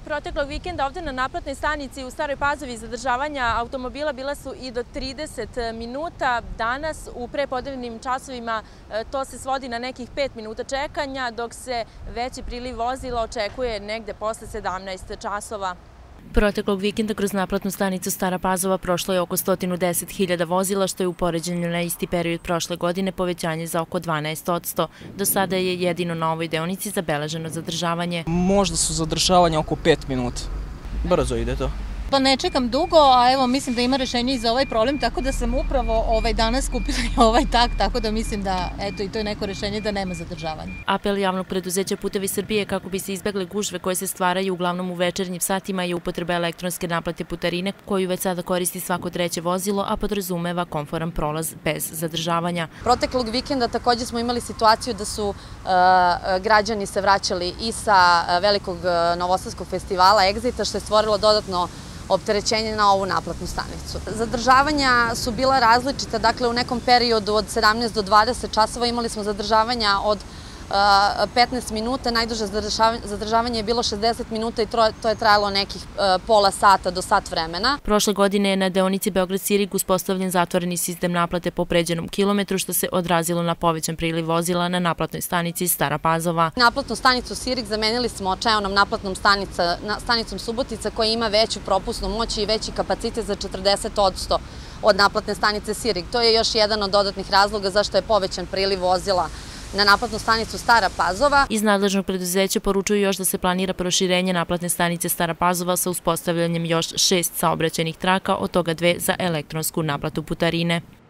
proteklog vikenda ovde na naplatnoj stanici u Staroj Pazovi zadržavanja automobila bila su i do 30 minuta. Danas u prepodnevnim časovima to se svodi na nekih 5 minuta čekanja, dok se veći priliv vozila očekuje negde posle 17 časova. Proteklog vikenda kroz naplatnu stanicu Stara Pazova prošlo je oko 110.000 vozila, što je u poređenju na isti period prošle godine povećanje za oko 12%. Do sada je jedino na ovoj deonici zabeleženo zadržavanje. Možda su zadržavanja oko 5 minuta. Brzo ide to. Pa ne čekam dugo, a evo mislim da ima rešenje i za ovaj problem, tako da sam upravo danas kupila i ovaj tak, tako da mislim da eto i to je neko rešenje da nema zadržavanja. Apel javnog preduzeća Putevi Srbije kako bi se izbegle gužve koje se stvaraju uglavnom u večernjim satima je upotreba elektronske naplate putarine, koju već sada koristi svako treće vozilo, a podrazumeva komforan prolaz bez zadržavanja. Proteklog vikenda takođe smo imali situaciju da su građani se vraćali i sa velikog novosadskog festivala Exita, što je stvorilo dodatno opterećenje na ovu naplatnu stanicu. Zadržavanja su bila različita, dakle u nekom periodu od 17 do 20 časova imali smo zadržavanja od 15 minuta, najduže zadržavanje je bilo 60 minuta i to je trajalo nekih pola sata do sat vremena. Prošle godine je na deonici Beograd-Sirig uspostavljen zatvoreni sistem naplate po pređenom kilometru, što se odrazilo na povećan priliv vozila na naplatnoj stanici Stara Pazova. Naplatnu stanicu Sirig zamenili smo čeonom naplatnom stanicom Subotica, koja ima veću propusnu moć i veći kapacitet za 40% od naplatne stanice Sirig. To je još jedan od dodatnih razloga zašto je povećan priliv vozila na naplatnu stanicu Stara Pazova. Iz nadležnog preduzeća poručuju još da se planira proširenje naplatne stanice Stara Pazova sa uspostavljanjem još 6 saobraćajnih traka, od toga 2 za elektronsku naplatu putarine.